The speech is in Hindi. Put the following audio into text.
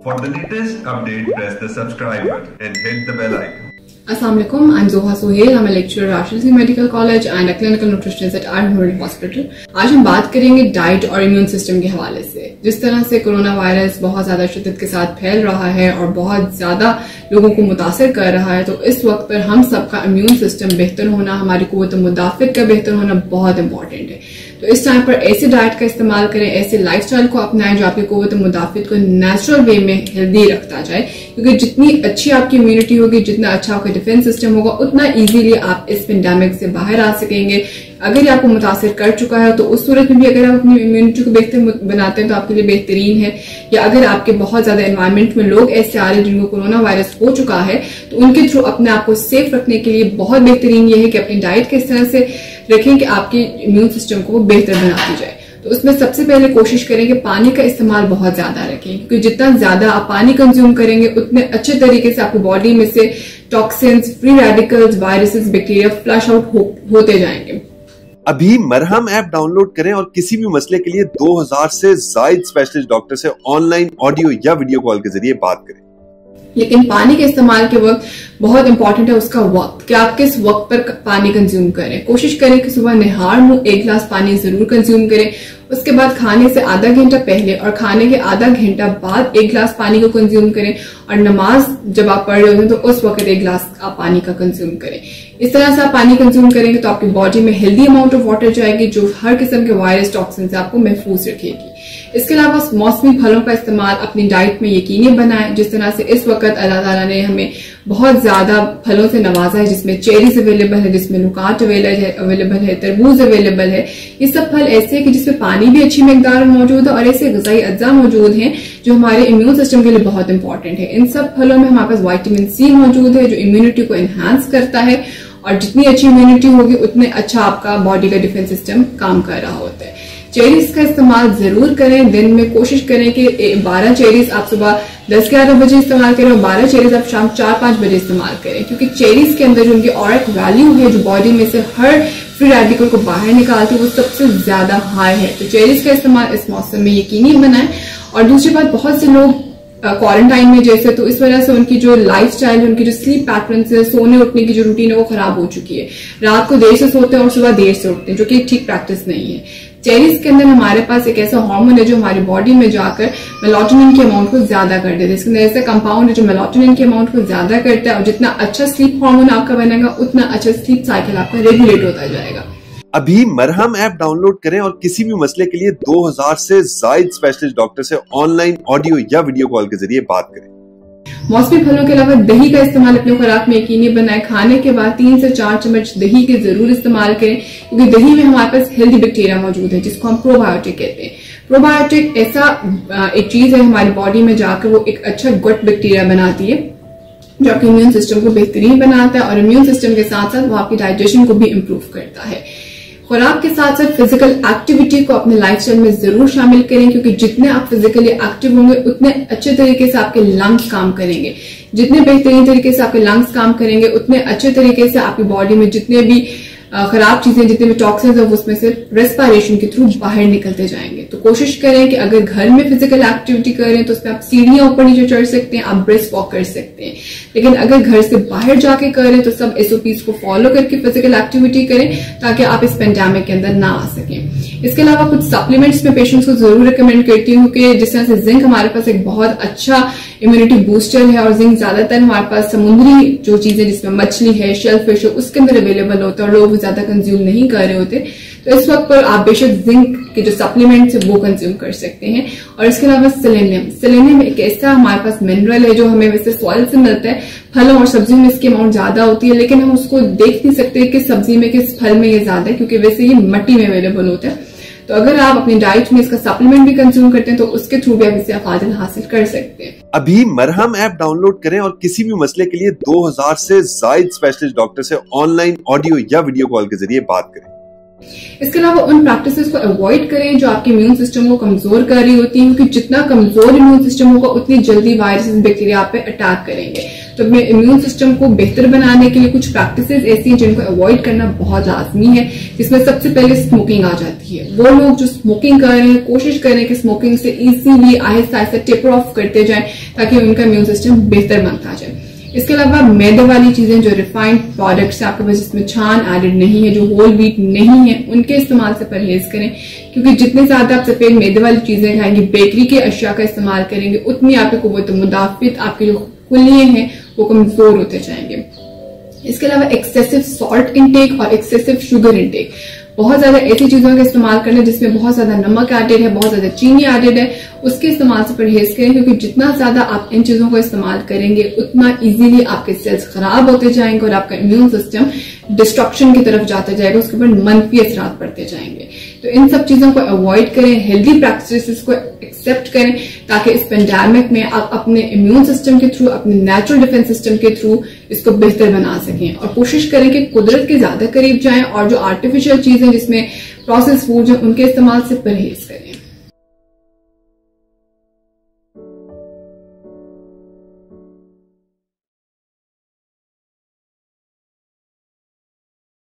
For the latest update, press the subscribe button and hit the bell icon. Assalamu alaikum, I'm Zoha Sohail. I'm a lecturer at Rashid Medical College and a clinical nutritionist at Al Memorial Hospital. आज हम बात करेंगे डाइट और इम्यून सिस्टम के हवाले से। जिस तरह से कोरोना वायरस बहुत ज्यादा शिद्दत के साथ फैल रहा है और बहुत ज्यादा लोगों को मुतासिर कर रहा है, तो इस वक्त पर हम सबका इम्यून सिस्टम बेहतर होना, हमारी कुव्वत मुदाफिक का बेहतर होना बहुत इंपॉर्टेंट है। तो इस टाइम पर ऐसे डाइट का इस्तेमाल करें, ऐसे लाइफस्टाइल को अपनाएं जो आपकी कुव्वत मुदाफिक को नेचुरल वे में हेल्दी रखता जाए, क्योंकि जितनी अच्छी आपकी इम्यूनिटी होगी, जितना अच्छा आपका डिफेंस सिस्टम होगा, उतना इजीली आप इस पेंडेमिक से बाहर आ सकेंगे। अगर आपको मुतासिर कर चुका है तो उस सूरत में भी अगर आप अपनी इम्यूनिटी को बेहतर बनाते हैं तो आपके लिए बेहतरीन है। या अगर आपके बहुत ज्यादा एनवायरमेंट में लोग ऐसे आ रहे हैं जिनको कोरोना वायरस हो चुका है, तो उनके थ्रू अपने आप को सेफ रखने के लिए बहुत बेहतरीन ये है कि अपनी डाइट किस तरह से रखें कि आपके इम्यून सिस्टम को बेहतर बनाती जाए। तो उसमें सबसे पहले कोशिश करें कि पानी का इस्तेमाल बहुत ज्यादा रखें, क्योंकि जितना ज्यादा आप पानी कंज्यूम करेंगे उतने अच्छे तरीके से आपकी बॉडी में से toxins, free radicals, viruses, bacteria flush out होते जाएंगे। अभी मरहम ऐप डाउनलोड करें और किसी भी मसले के लिए 2000 से ज्यादा स्पेशलिस्ट डॉक्टर से ऑनलाइन ऑडियो या वीडियो कॉल के जरिए बात करें। लेकिन पानी के इस्तेमाल के वक्त बहुत इंपॉर्टेंट है उसका वक्त, कि आप किस वक्त पर पानी कंज्यूम करें। कोशिश करें कि सुबह निहार मुंह 1 गिलास पानी जरूर कंज्यूम करें। उसके बाद खाने से आधा घंटा पहले और खाने के आधा घंटा बाद 1 गिलास पानी को कंज्यूम करें। और नमाज जब आप पढ़ रहे हो तो उस वक्त 1 गिलास आप पानी का कंज्यूम करें। इस तरह से आप पानी कंज्यूम करेंगे तो आपकी बॉडी में हेल्दी अमाउंट ऑफ वाटर जाएगी, जो हर किस्म के वायरस टॉक्सिन से आपको महफूज रखेगी। इसके अलावा मौसमी फलों का इस्तेमाल अपनी डाइट में यकीनी बनाएं। जिस तरह से इस वक्त अल्लाह ताला ने हमें बहुत ज्यादा फलों से नवाजा है, जिसमें चेरीज अवेलेबल है, जिसमें नुकाट अवेलेबल है, तरबूज अवेलेबल है। ये सब फल ऐसे हैं कि जिसमें पानी भी अच्छी मिकदार में मौजूद है और ऐसे ग़िज़ाई अज्जा मौजूद हैं जो हमारे इम्यून सिस्टम के लिए बहुत इंपॉर्टेंट है। इन सब फलों में हमारे पास विटामिन सी मौजूद है जो इम्यूनिटी को एनहांस करता है, और जितनी अच्छी इम्यूनिटी होगी उतने अच्छा आपका बॉडी का डिफेंस सिस्टम काम कर रहा होता है। चेरीज का इस्तेमाल जरूर करें। दिन में कोशिश करें कि 12 चेरीज आप सुबह 10-11 बजे इस्तेमाल करें और 12 चेरीज आप शाम 4-5 बजे इस्तेमाल करें, क्योंकि चेरीज के अंदर जो उनकी ऑरिक वैल्यू है, जो बॉडी में से हर फ्री रेडिकल को बाहर निकालती है, वो सबसे ज्यादा हाई है। तो चेरीज का इस्तेमाल इस मौसम में यकीनी बनाएं। और दूसरी बात, बहुत से लोग क्वारंटाइन में जैसे, तो इस वजह से उनकी जो लाइफस्टाइल है, उनकी जो स्लीप पैटर्न है, सोने उठने की जो रूटीन है, वो खराब हो चुकी है। रात को देर से सोते हैं और सुबह देर से उठते हैं, जो कि ठीक प्रैक्टिस नहीं है। चेरीज के अंदर हमारे पास एक ऐसा हार्मोन है जो हमारी बॉडी में जाकर मेलाटोनिन के अमाउंट को ज्यादा कर देता है। इसके अंदर ऐसा कंपाउंड है जो मेलाटोनिन के अमाउंट को ज्यादा करता है, और जितना अच्छा स्लीप हार्मोन आपका बनेगा उतना अच्छा स्लीप साइकिल आपका रेगुलेट होता जाएगा। अभी मरहम ऐप डाउनलोड करें और किसी भी मसले के लिए 2000 से ज्यादा स्पेशलिस्ट डॉक्टर से ऑनलाइन ऑडियो या वीडियो कॉल के जरिए बात करें। मौसमी फलों के अलावा दही का इस्तेमाल अपने खुराक में यकीनी बनाएं। खाने के बाद 3 से 4 चम्मच दही के जरूर इस्तेमाल करें, क्योंकि दही में हमारे पास हेल्दी बैक्टीरिया मौजूद है जिसको हम प्रोबायोटिक कहते हैं। प्रोबायोटिक ऐसा एक चीज है हमारी बॉडी में जाकर वो एक अच्छा गुड बैक्टीरिया बनाती है जो आपके इम्यून सिस्टम को बेहतरीन बनाता है, और इम्यून सिस्टम के साथ साथ वो आपकी डाइजेशन को भी इम्प्रूव करता है। खुराक के साथ साथ फिजिकल एक्टिविटी को अपने लाइफस्टाइल में जरूर शामिल करें, क्योंकि जितने आप फिजिकली एक्टिव होंगे उतने अच्छे तरीके से आपके लंग्स काम करेंगे। जितने बेहतरीन तरीके से आपके लंग्स काम करेंगे उतने अच्छे तरीके से आपकी बॉडी में जितने भी खराब चीजें, जितने भी टॉक्सिन्स है, उसमें से रेस्पिरेशन के थ्रू बाहर निकलते जाएंगे। तो कोशिश करें कि अगर घर में फिजिकल एक्टिविटी करें तो उसमें आप सीढ़ियां ऊपर नीचे चढ़ सकते हैं, आप ब्रिस्क वॉक कर सकते हैं। लेकिन अगर घर से बाहर जाके करें तो सब SOPs को फॉलो करके फिजिकल एक्टिविटी करें, ताकि आप इस पेंडेमिक के अंदर ना आ सकें। इसके अलावा कुछ सप्लीमेंट्स में पेशेंट्स को जरूर रिकमेंड करती हूँ कि जिस तरह से जिंक हमारे पास एक बहुत अच्छा इम्यूनिटी बूस्टर है, और जिंक ज्यादातर हमारे पास समुद्री जो चीजें जिसमें मछली है, शेलफिश है, उसके अंदर अवेलेबल होता है और लोग ज्यादा कंज्यूम नहीं कर रहे होते। तो इस वक्त पर आप बेशक जिंक के जो सप्लीमेंट्स है वो कंज्यूम कर सकते हैं। और इसके अलावा सेलेनियम एक ऐसा हमारे पास मिनरल है जो हमें वैसे सॉइल से मिलता है। फलों और सब्जियों में इसकी अमाउंट ज्यादा होती है, लेकिन हम उसको देख नहीं सकते किस सब्जी में किस फल में ये ज्यादा है, क्योंकि वैसे ये मिट्टी में अवेलेबल होता है। तो अगर आप अपनी डाइट में इसका सप्लीमेंट भी कंज्यूम करते हैं तो उसके थ्रू भी आप इससे अफादल हासिल कर सकते हैं। अभी मरहम ऐप डाउनलोड करें और किसी भी मसले के लिए 2000 से ज्यादा स्पेशलिस्ट डॉक्टर से ऑनलाइन ऑडियो या वीडियो कॉल के जरिए बात करें। इसके अलावा उन प्रैक्टिसेस को अवॉइड करें जो आपके इम्यून सिस्टम को कमजोर कर रही होती है, क्योंकि जितना कमजोर इम्यून सिस्टम होगा उतनी जल्दी वायरस बैक्टीरिया आप पे अटैक करेंगे। तो अपने इम्यून सिस्टम को बेहतर बनाने के लिए कुछ प्रैक्टिसेस ऐसी हैं जिनको अवॉइड करना बहुत लाजमी है, जिसमें सबसे पहले स्मोकिंग आ जाती है। वो लोग जो स्मोकिंग कर रहे हैं कोशिश करें कि स्मोकिंग से easily Aahista Aahista taper of करते जाएं ताकि उनका इम्यून सिस्टम बेहतर बनता जाए। इसके अलावा मैदे वाली चीजें जो रिफाइंड प्रोडक्ट्स है आपके पास जिसमें छान एडेड नहीं है, जो होल व्हीट नहीं है, उनके इस्तेमाल से परहेज करें, क्योंकि जितने ज्यादा आप सफेद मैदे वाली चीजें खाएंगे, बेकरी के अशिया का इस्तेमाल करेंगे, उतनी आपकी कुव्वत मुदाफित, आपके जो खुलिये हैं वो कमजोर होते जाएंगे। इसके अलावा एक्सेसिव सॉल्ट इनटेक और एक्सेसिव शुगर इनटेक, बहुत ज्यादा ऐसी चीजों का इस्तेमाल करना जिसमें बहुत ज्यादा नमक एडेड है, बहुत ज्यादा चीनी एडेड है, उसके इस्तेमाल से परहेज करें, क्योंकि जितना ज्यादा आप इन चीजों को इस्तेमाल करेंगे उतना इजीली आपके सेल्स खराब होते जाएंगे और आपका इम्यून सिस्टम डिस्ट्रक्शन की तरफ जाता जाएगा, उसके ऊपर मनफी असरात पड़ते जाएंगे। तो इन सब चीजों को अवॉइड करें, हेल्दी प्रैक्टिसेस को एक्सेप्ट करें ताकि इस पेंडेमिक में आप अपने इम्यून सिस्टम के थ्रू, अपने नेचुरल डिफेंस सिस्टम के थ्रू इसको बेहतर बना सकें और कोशिश करें कि कुदरत के ज्यादा करीब जाएं और जो आर्टिफिशियल चीजें जिसमें प्रोसेस फूड है उनके इस्तेमाल से परहेज करें।